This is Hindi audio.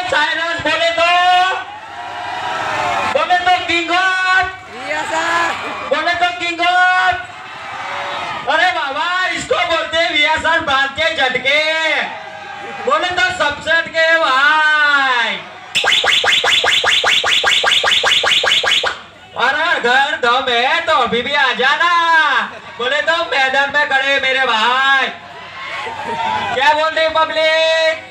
साइलेंस, बोले तो किंग ऑफ, बोले तो किंग ऑफ। अरे बाबा, इसको बोलते हैं VSR बांध के झटके, बोले तो सबसे हटके भाई। अरे घर दम है तो अभी भी आ जाना, बोले तो मैदान में खड़े मेरे भाई। क्या बोल रही पब्लिक?